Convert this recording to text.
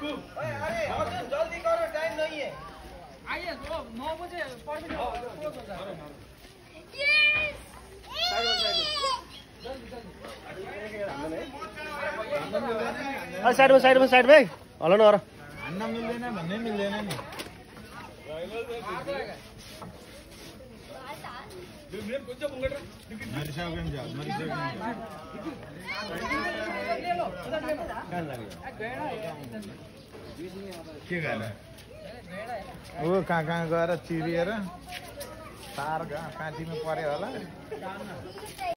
जल्दी करो टाइम नहीं है आइए 9 बजे परमिट क्लोज हो जाएगा साइड में हल्ला न गर हान्न मिल्दैन भन्नै मिल्दैन नि के गर्नु ओ कहाँ गएर चिरिएर तार काँटीमा पर्यो होला